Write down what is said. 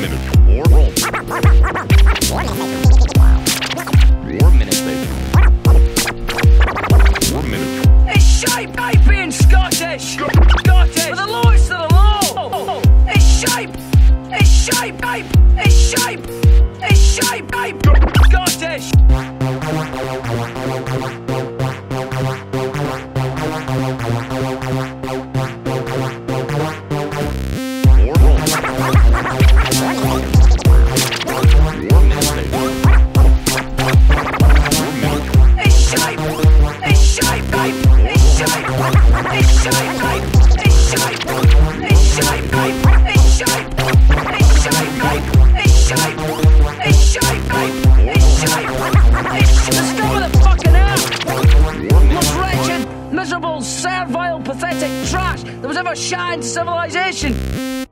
minute. More roll. 4 minutes, baby. 4 minutes. It's shape, mate, being Scottish. Scottish. With the lowest of the low. It's shape. It's shape, mate. It's shape. It's shape, mate. Scottish. Miserable, servile, pathetic trash that was ever shined to civilization.